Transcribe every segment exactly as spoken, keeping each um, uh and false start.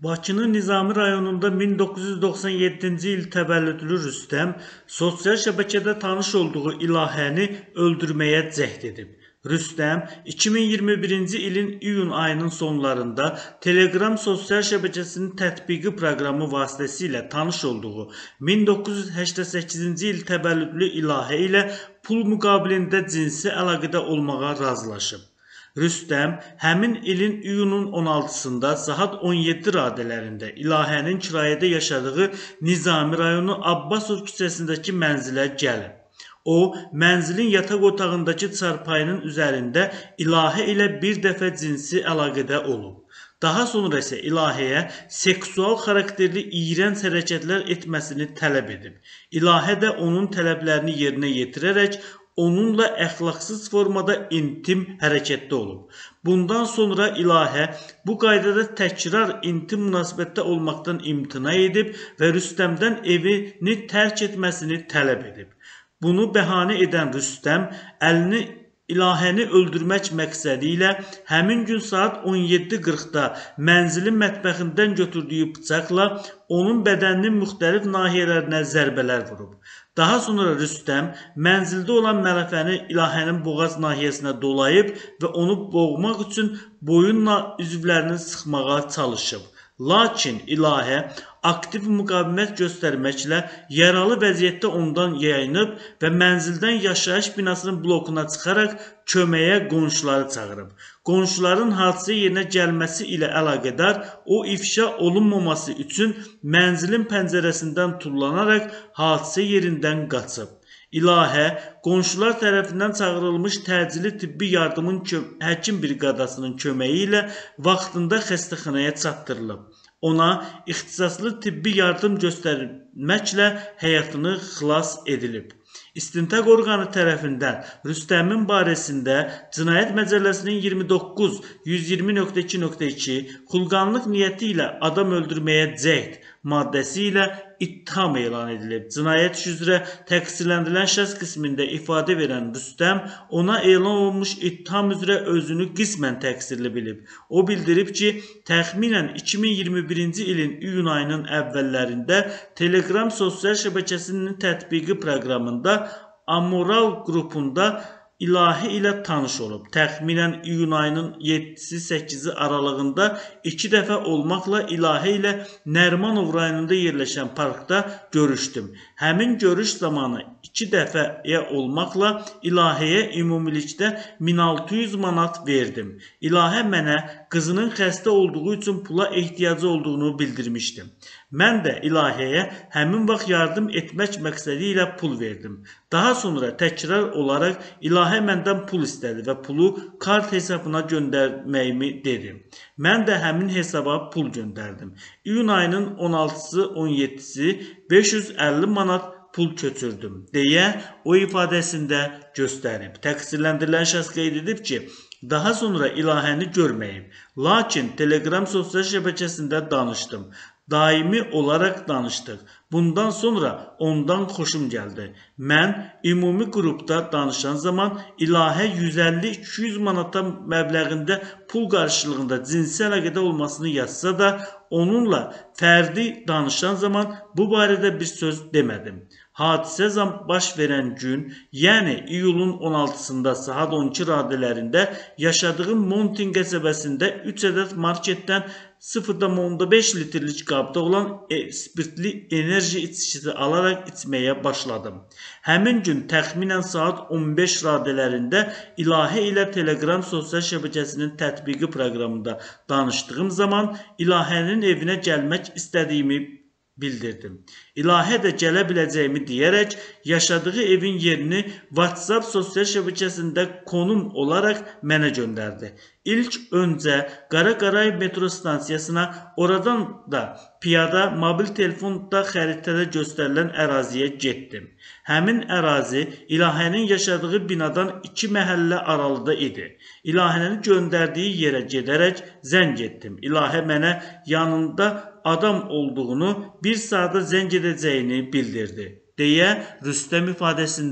Bakının Nizami rayonunda min doqquz yüz doxsan yeddinci il təvəllüdlü Rüstəm sosial şəbəkədə tanış olduğu İlahəni öldürməyə cəhd edib. Rüstəm iki min iyirmi birinci ilin iyun ayının sonlarında Telegram sosial şəbəkəsinin tətbiqi proqramı vasitəsilə tanış olduğu min doqquz yüz səksən səkkizinci il təvəllüdlü İlahə ilə pul müqabilində cinsi əlaqədə olmağa razılaşıb. Rüstəm həmin ilin iyunun on altısında saat on yeddi radələrində İlahənin kirayədə yaşadığı Nizami rayonu Abbasov küçəsindəki mənzilə gəlib. O, mənzilin yataq otağındakı çarpayının üzərində İlahə ilə bir dəfə cinsi əlaqədə olub. Daha sonra isə İlahəyə seksual xarakterli iyrənc hərəkətlər etməsini tələb edib. İlahə də onun tələblərini yerinə yetirərək onunla əxlaqsız formada intim hərəkətdə olub. Bundan sonra İlahə bu qaydada təkrar intim münasibətdə olmaqdan imtina edib və Rüstəmdən evini tərk etməsini tələb edib. Bunu bəhanə edən Rüstəm əlini İlahəni öldürmək məqsədi ilə həmin gün saat on yeddi qırxda mənzilin mətbəxindən götürdüyü bıçaqla onun bədəninin müxtəlif nahiyələrinə zərbələr vurub. Daha sonra Rüstəm mənzildə olan mələfəni İlahənin boğaz nahiyəsinə dolayıb və onu boğmaq üçün boyun üzvlərini sıxmağa çalışıb. Lakin İlahə aktiv müqavimət göstərməklə yaralı vəziyyətdə ondan yayınıb və mənzildən yaşayış binasının blokuna çıxaraq köməyə qonşuları çağırıb. Qonşuların hadisə yerinə gəlməsi ilə əlaqədar o ifşa olunmaması üçün mənzilin pəncərəsindən tullanaraq hadisə yerindən qaçıb. İlahə qonşular tərəfindən çağırılmış təcili tibbi yardımın həkim briqadasının köməyi ilə vaxtında xəstəxanaya çatdırılıb. Ona ixtisaslı tibbi yardım göstərməklə həyatını xilas edilib. İstintaq orqanı tərəfindən Rüstəmin barəsində Cinayət Məcəlləsinin iyirmi doqquz yüz iyirmi nöqtə iki nöqtə iki xulqanlıq niyyəti ilə adam öldürməyə cəhd maddəsi ilə ittiham elan edilib. Cinayət işi üzrə təqsirləndirilən şəxs qismində ifadə verən Rüstəm ona elan olunmuş ittiham üzrə özünü qismən təqsirli bilib. O bildirib ki, təxminən iki min iyirmi birinci ilin iyun ayının əvvəllərində Telegram sosial şəbəkəsinin tətbiqi proqramında Amoral qrupunda İlahə ilə tanış olub. Təxminən iyun ayının yeddisi səkkizi aralığında iki dəfə olmaqla İlahə ilə Nərmanov rayonunda yerləşən parkda görüşdüm. Həmin görüş zamanı iki dəfəyə olmaqla İlahəyə ümumilikdə min altı yüz manat verdim. İlahə mənə qızının xəstə olduğu üçün pula ehtiyacı olduğunu bildirmişdim. Mən də İlahəyə həmin vaxt yardım etmək məqsədi ilə pul verdim. Daha sonra təkrar olaraq İlahə məndən pul istədi və pulu kart hesabına göndərməyimi dedi. Mən də həmin hesaba pul göndərdim. İyun ayının on altısı on yeddisi beş yüz əlli manat pul köçürdüm deyə o ifadəsində göstərib. Təqsirləndirilən şəxs qeyd edib ki, daha sonra İlahəni görməyib. Lakin Telegram sosial şəbəkəsində danışdım. Daimi olaraq danışdıq. Bundan sonra ondan xoşum gəldi. Mən ümumi qrupda danışan zaman İlahə yüz əlli iki yüz manata məbləğində pul qarşılığında cinsi əlaqədə olmasını yazsa da, onunla fərdi danışan zaman bu barədə bir söz demədim. Hadisə baş verən gün, yəni iyulun on altısında saat on iki radələrində yaşadığım Montin qəsəbəsində üç ədəd marketdən sıfır nöqtə on beş litrlik qabda olan spirtli enerji içkisi alaraq içməyə başladım. Həmin gün təxminən saat on beş radələrində İlahə ilə Telegram sosial şəbəkəsinin tətbiqi proqramında danışdığım zaman İlahənin evinə gəlmək istədiyimi bildirdim. İlahə də gələ biləcəyimi deyərək yaşadığı evin yerini WhatsApp sosial şəbəkəsində konum olaraq mənə göndərdi. İlk öncə Qaraqaray metro stansiyasına, oradan da piyada mobil telefonda xəritədə göstərilən əraziyə getdim. Həmin ərazi İlahənin yaşadığı binadan iki məhəllə aralıda idi. İlahənin göndərdiyi yerə gedərək zəng etdim. İlahə mənə yanında adam olduğunu, bir saata zəng edəcəyini bildirdi deyə Rüstəm ifadəsində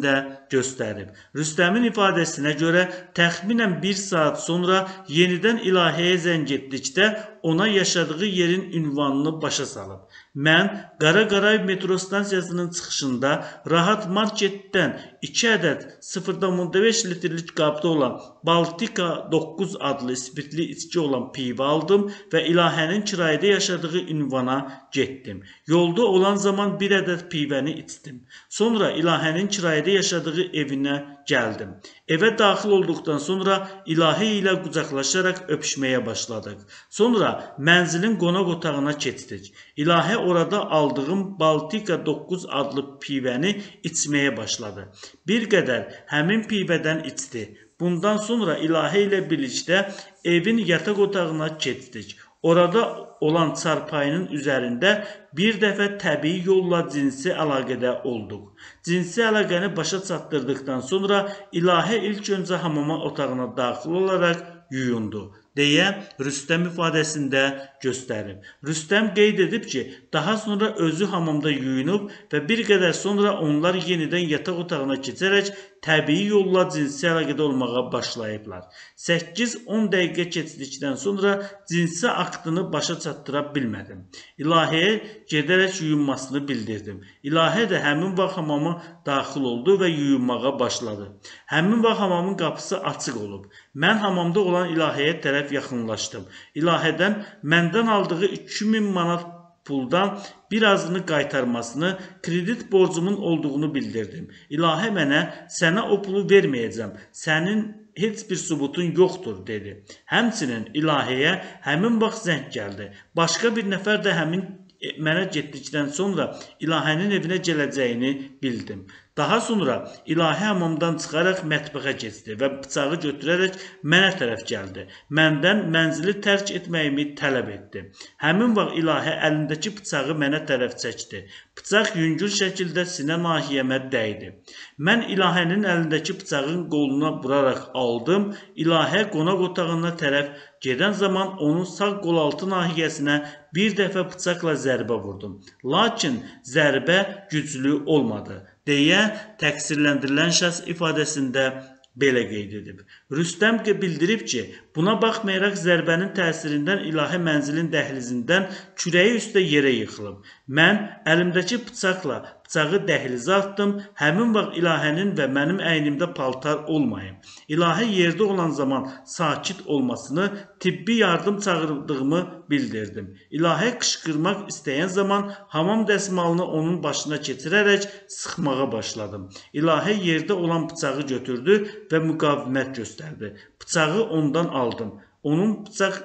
göstərib. Rüstəmin ifadəsinə görə təxminən bir saat sonra yenidən İlahiyə zəng etdikdə ona yaşadığı yerin ünvanını başa salıb. Mən Qara-Qarayev metro stansiyasının çıxışında Rahat Marketdən iki ədəd sıfır nöqtə beş litrlik qabda olan Baltika doqquz adlı spirtli içki olan pivə aldım və İlahənin kirayədə yaşadığı ünvana getdim. Yolda olan zaman bir ədəd pivəni içdim. Sonra İlahənin kirayədə yaşadığı evinə gəldim. Evə daxil olduqdan sonra İlahi ilə qucaqlaşaraq öpüşməyə başladıq. Sonra mənzilin qonaq otağına keçdik. İlahi orada aldığım Baltika doqquz adlı pivəni içməyə başladı. Bir qədər həmin pivədən içdi. Bundan sonra İlahi ilə birlikdə evin yataq otağına keçdik. Orada olan çarpayının üzərində bir dəfə təbii yolla cinsi əlaqədə olduq. Cinsi əlaqəni başa çatdırdıqdan sonra İlahi ilk öncə hamama otağına daxil olaraq yuyundu, deyə Rüstəm ifadəsində göstərib. Rüstəm qeyd edib ki, daha sonra özü hamamda yuyunub və bir qədər sonra onlar yenidən yataq otağına keçərək təbii yolla cinsi əlaqədə olmağa başlayıblar. səkkiz on dəqiqə keçdikdən sonra cinsi aktını başa çatdıra bilmədim. İlahiyə gedərək yuyunmasını bildirdim. İlahi də həmin vaxt hamama daxil oldu və yuyunmağa başladı. Həmin vaxt hamamın qapısı açıq olub. Mən hamamda olan İlahiyə tərəf yaxınlaşdım. İlahidən məndən aldığı iki min manat puldan birazını qaytarmasını, kredit borcumun olduğunu bildirdim. İlahi mənə, sənə o pulu verməyəcəm, sənin heç bir subutun yoxdur, dedi. Həmçinin İlahiyə həmin vaxt zəng gəldi. Başqa bir nəfər də həmin mənə getdikdən sonra İlahənin evinə gələcəyini bildim. Daha sonra İlahi hamamdan çıxaraq mətbəxə keçdi və bıçağı götürərək mənə tərəf gəldi. Məndən mənzili tərk etməyimi tələb etdi. Həmin vaxt İlahi əlindəki bıçağı mənə tərəf çəkdi. Bıçaq yüngül şəkildə sinə nahiyəmə dəydi. Mən İlahənin əlindəki bıçağın qoluna vuraraq aldım. İlahi qonaq otağına tərəf gedən zaman onun sağ qolaltı nahiyəsinə bir dəfə bıçaqla zərbə vurdum. Lakin zərbə güclü olmadı, deyə təqsirləndirilən şəxs ifadəsində belə qeyd edib. Rüstəm bildirib ki, buna baxmayaraq zərbənin təsirindən İlahi mənzilin dəhlizindən kürəyi üstə yerə yıxılıb. Mən əlimdəki bıçaqla bıçağı dəhlizə atdım. Həmin vaxt İlahənin və mənim əynimdə paltar olmayıb. İlahi yerdə olan zaman sakit olmasını, tibbi yardım çağırdığımı bildirdim. İlahi qışqırmaq istəyən zaman hamam dəsmalını onun başına keçirərək sıxmağa başladım. İlahi yerdə olan bıçağı götürdü və müqavimət göstərdi. Bıçağı ondan aldım. Onun bıçaq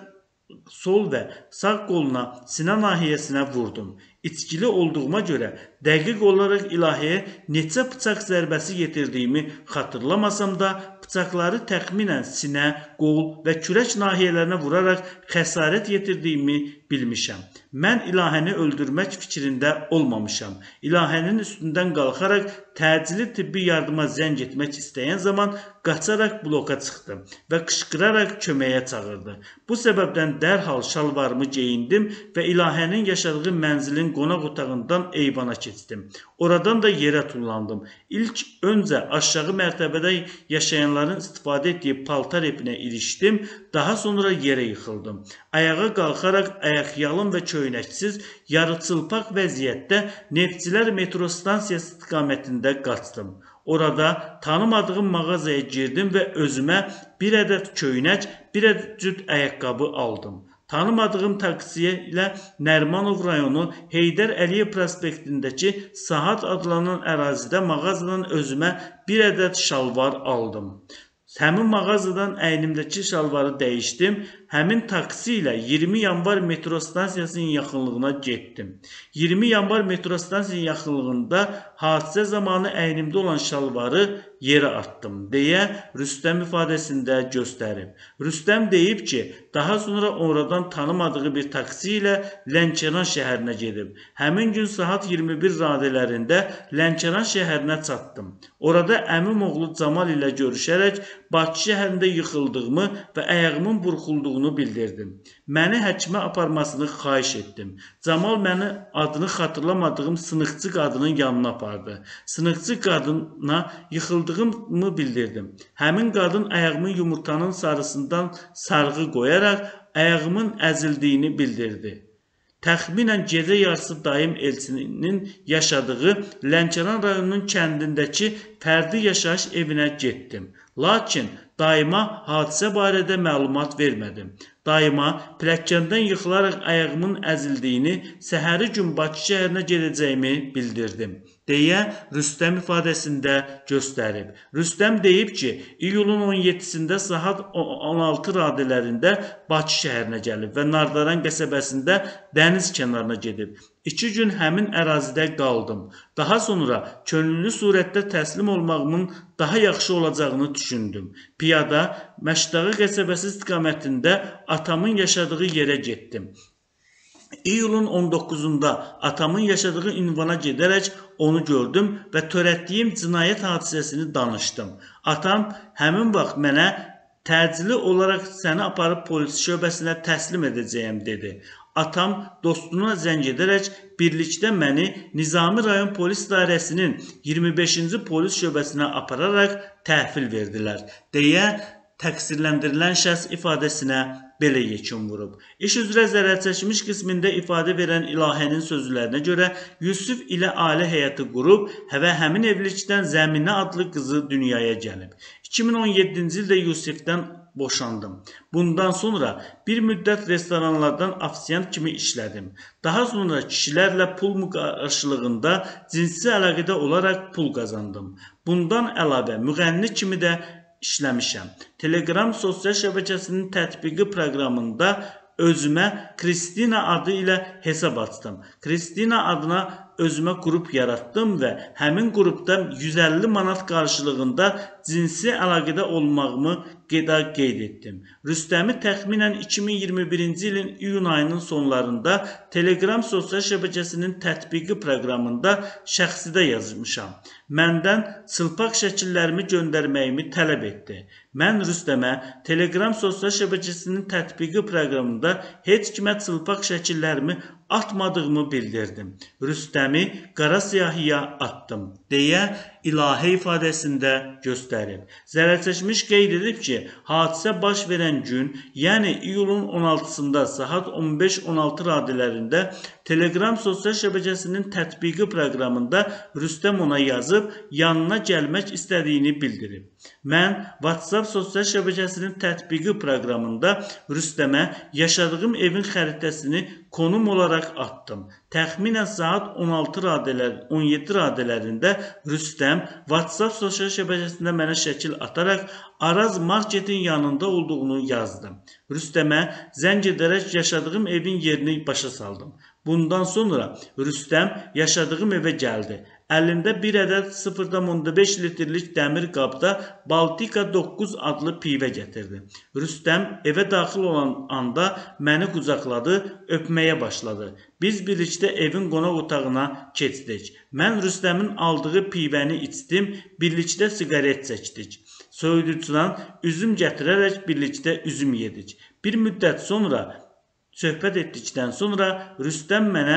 sol və sağ qoluna, sinə nahiyəsinə vurdum. İçkili olduğuma görə dəqiq olaraq İlahiyə neçə bıçaq zərbəsi yetirdiyimi xatırlamasam da, bıçaqları təxminən sinə, qol və kürək nahiyələrinə vuraraq xəsarət yetirdiyimi bilmişəm. Mən İlahəni öldürmək fikrində olmamışam. İlahənin üstündən qalxaraq təcili tibbi yardıma zəng etmək istəyən zaman qaçaraq bloka çıxdım və qışqıraraq köməyə çağırdı. Bu səbəbdən dərhal şalvarımı geyindim və İlahənin yaşadığı mənzilin qonaq otağından eyvana keçdim. Oradan da yerə tullandım. İlk öncə aşağı mərtəbədə yaşayanların istifadə etdiyi paltar ipinə ilişdim, daha sonra yerə yıxıldım. Ayağa qalxaraq ayaqyalın və köynəksiz, yarıçılpaq vəziyyətdə Neftçilər metro stansiyası istiqamətində qaçdım. Orada tanımadığım mağazaya girdim və özümə bir ədəd köynək, bir ədəd cüt ayaqqabı aldım. Tanımadığım taksiyə ilə Nərmanov rayonu Heydər Əliyev prospektindəki Sahat adlanan ərazidə mağazadan özümə bir ədəd şalvar aldım. Həmin mağazadan əynimdəki şalvarı dəyişdim. Həmin taksi ilə iyirmi yanvar metro stansiyasının yaxınlığına getdim. iyirmi yanvar metro stansiyasının yaxınlığında hadisə zamanı əynimdə olan şalvarı yerə atdım, deyə Rüstəm ifadəsində göstərib. Rüstəm deyib ki, daha sonra oradan tanımadığı bir taksi ilə Lənkəran şəhərinə gedib. Həmin gün saat iyirmi bir radələrində Lənkəran şəhərinə çatdım. Orada əmim oğlu Camal ilə görüşərək Bakı şəhərində yıxıldığımı və ayağımın burxulduğunu bildirdim. Məni həkimə aparmasını xahiş etdim. Camal məni adını xatırlamadığım sınıqçı qadının yanına apardı. Sınıqçı qadına yıxıldığım danışdığımı bildirdim. Həmin qadın ayağımın yumurtanın sarısından sarğı qoyaraq ayağımın əzildiyini bildirdi. Təxminən gecə yarısı dayım Elçinin yaşadığı Lənkəran rayonunun kəndindəki fərdi yaşayış evinə getdim. Lakin dayıma hadisə barədə məlumat vermədim. Dayıma pilləkəndən yıxılaraq ayağımın əzildiyini, səhəri gün Bakı şəhərinə gedəcəyimi bildirdim, deyə Rüstəm ifadəsində göstərib. Rüstəm deyib ki, iyulun on yeddisində saat on altı radələrində Bakı şəhərinə gəlib və Nardaran qəsəbəsində dəniz kənarına gedib. İki gün həmin ərazidə qaldım. Daha sonra könüllü surətdə təslim olmağımın daha yaxşı olacağını düşündüm. Piyada Məşdağı qəsəbəsi istiqamətində atamın yaşadığı yerə getdim. İyulun on doqquzunda atamın yaşadığı ünvana gedərək onu gördüm və törətdiyim cinayət hadisəsini danışdım. Atam həmin vaxt mənə təcili olaraq səni aparıb polis şöbəsinə təslim edəcəyəm dedi. Atam dostuna zəng edərək birlikdə məni Nizami rayon polis idarəsinin iyirmi beşinci polis şöbəsinə apararaq təhvil verdilər, deyə təqsirləndirilən şəxs ifadəsinə belə yekun vurub. İş üzrə zərərçəkmiş qismində ifadə verən İlahənin sözlərinə görə Yusif ilə ailə həyatı qurub və həmin evlilikdən Zəminə adlı qızı dünyaya gəlib. iki min on yeddinci ildə Yusifdən boşandım. Bundan sonra bir müddət restoranlardan ofisiyant kimi işlədim. Daha sonra kişilərlə pul qarşılığında cinsi əlaqədə olaraq pul qazandım. Bundan əlavə müğənni kimi də işləmişəm. Telegram sosial şəbəkəsinin tətbiqi proqramında özümə Kristina adı ilə hesab açdım. Kristina adına özümə qrup yaratdım və həmin qrupda yüz əlli manat qarşılığında cinsi əlaqədə olmağımı qeda qeyd etdim. Rüstəmi təxminən iki min iyirmi birinci ilin iyun ayının sonlarında Telegram sosial şəbəkəsinin tətbiqi proqramında şəxsidə yazmışam. Məndən çılpaq şəkillərimi göndərməyimi tələb etdi. Mən Rüstəmə Telegram sosial şəbəkəsinin tətbiqi proqramında heç kimə çılpaq şəkillərimi atmadığımı bildirdim. Rüstəmi qara siyahıya atdım, deyə İlahə ifadəsində göstərib. Zərərçəkmiş qeyd edib ki, hadisə baş verən gün, yəni iyulun on altısında saat on beş on altı radələrində Telegram sosial şəbəkəsinin tətbiqi proqramında Rüstəm ona yazıb, yanına gəlmək istədiyini bildirib. Mən WhatsApp sosial şəbəkəsinin tətbiqi proqramında Rüstəmə yaşadığım evin xəritəsini konum olaraq atdım. Təxminən saat on altı radələr, on yeddi radələrində Rüstəm WhatsApp sosial şəbəkəsində mənə şəkil ataraq Araz marketin yanında olduğunu yazdım. Rüstəmə zəng edərək yaşadığım evin yerini başa saldım. Bundan sonra Rüstəm yaşadığım evə gəldi. Əlində bir ədəd sıfır nöqtə beş litrlik dəmir qabda Baltika doqquz adlı pivə gətirdi. Rüstəm evə daxil olan anda məni qucaqladı, öpməyə başladı. Biz birlikdə evin qonaq otağına keçdik. Mən Rüstəmin aldığı pivəni içdim, birlikdə siqaret çəkdik. Soyuducudan üzüm gətirərək birlikdə üzüm yedik. Bir müddət sonra, söhbət etdikdən sonra Rüstəm mənə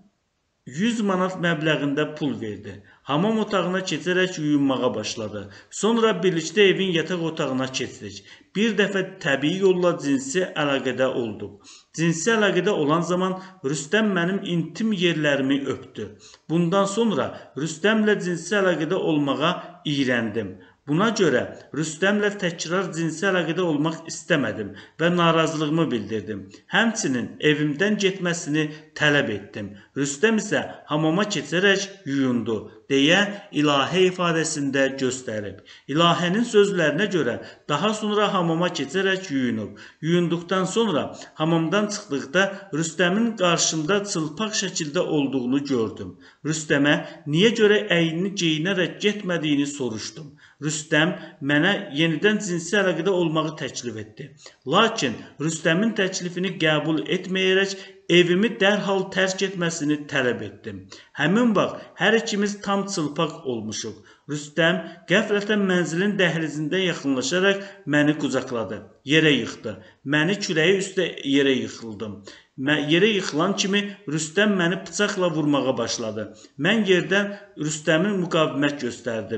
yüz manat məbləğində pul verdi. Hamam otağına keçərək yuyunmağa başladı. Sonra birlikdə evin yataq otağına keçdik. Bir dəfə təbii yolla cinsi əlaqədə olduq. Cinsi əlaqədə olan zaman Rüstəm mənim intim yerlərimi öpdü. Bundan sonra Rüstəmlə cinsi əlaqədə olmağa iyrəndim. Buna görə Rüstəmlə təkrar cinsi əlaqədə olmaq istəmədim və narazılığımı bildirdim. Həmçinin evimdən getməsini tələb etdim. Rüstəm isə hamama keçərək yuyundu, deyə İlahə ifadəsində göstərib. İlahənin sözlərinə görə daha sonra hamama keçərək yuyunub. Yuyunduqdan sonra hamamdan çıxdıqda Rüstəmin qarşımda çılpaq şəkildə olduğunu gördüm. Rüstəmə niyə görə əynini geyinərək getmədiyini soruşdum. Rüstəm mənə yenidən cinsi əlaqədə olmağı təklif etdi. Lakin Rüstəmin təklifini qəbul etməyərək evimi dərhal tərk etməsini tələb etdim. Həmin vaxt hər ikimiz tam çılpaq olmuşuq. Rüstəm qəflətən mənzilin dəhlizində yaxınlaşaraq məni qucaqladı, yerə yıxdı. Məni kürəyi üstə yerə yıxıldım. Yerə yıxılan kimi Rüstəm məni bıçaqla vurmağa başladı. Mən yerdən Rüstəmin müqavimət göstərdim.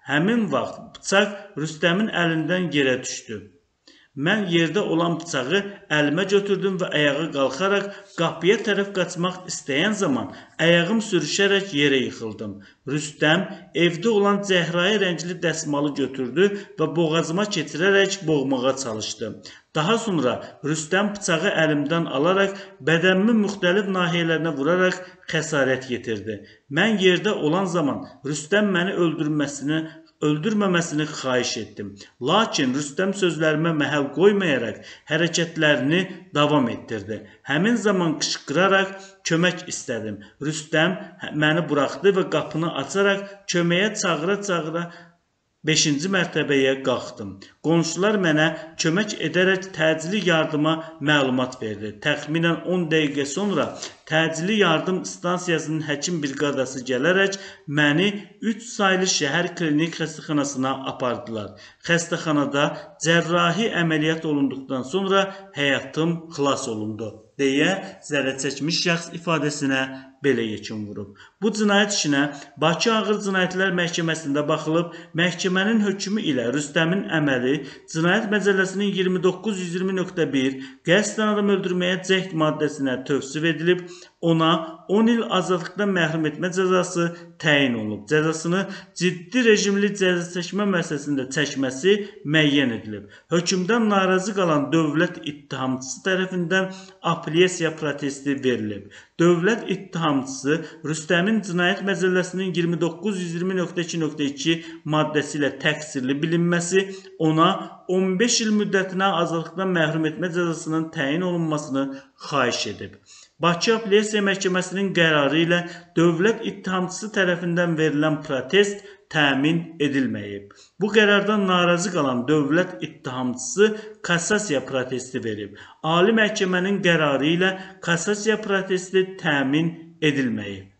Həmin vaxt bıçaq Rüstəmin əlindən yerə düşdü. Mən yerdə olan bıçağı əlimə götürdüm və ayağa qalxaraq qapıya tərəf qaçmaq istəyən zaman ayağım sürüşərək yerə yıxıldım. Rüstəm evdə olan cəhrayı rəngli dəsmalı götürdü və boğazıma keçirərək boğmağa çalışdı. Daha sonra Rüstəm bıçağı əlimdən alaraq bədənimin müxtəlif nahiyələrinə vuraraq xəsarət yetirdi. Mən yerdə olan zaman Rüstəm məni öldürməsini öldürməməsini xahiş etdim. Lakin Rüstəm sözlərimə məhəl qoymayaraq hərəkətlərini davam etdirdi. Həmin zaman qışqıraraq kömək istədim. Rüstəm məni buraxdı və qapını açaraq köməyə çağıra-çağıra beşinci mərtəbəyə qalxdım. Qonşular mənə kömək edərək təcili yardıma məlumat verdi. Təxminən on dəqiqə sonra təcili yardım stansiyasının həkim briqadası gələrək məni üç saylı şəhər klinik xəstəxanasına apardılar. Xəstəxanada cərrahi əməliyyat olunduqdan sonra həyatım xilas olundu deyə zərərçəkmiş şəxs ifadəsinə belə yekun vurub. Bu cinayət işinə Bakı Ağır Cinayətlər Məhkəməsində baxılıb, məhkəmənin hökmü ilə Rüstəmin əməli Cinayət Məcəlləsinin iyirmi doqquz yüz iyirmi nöqtə bir qəsdən adam öldürməyə cəhd maddəsinə tövsif edilib, ona on il azadlıqdan məhrum etmə cəzası təyin olunub. Cəzasını ciddi rejimli cəza çəkmə müəssisəsində çəkməsi müəyyən edilib. Hökmdən narazı qalan dövlət ittihamçısı tərəfindən apellyasiya protesti verilib. Dövlət ittihamçısı Rüstəmin Cinayət Məcəlləsinin iyirmi doqquz yüz iyirmi nöqtə iki nöqtə iki maddəsi ilə təqsirli bilinməsi, ona on beş il müddətinə azadlıqdan məhrum etmə cəzasının təyin olunmasını xahiş edib. Bakı Apellyasiya Məhkəməsinin qərarı ilə dövlət ittihamçısı tərəfindən verilən protest təmin edilməyib. Bu qərardan narazı qalan dövlət ittihamçısı kassasiya protesti verib. Ali Məhkəmənin qərarı ilə kassasiya protesti təmin edilməyib.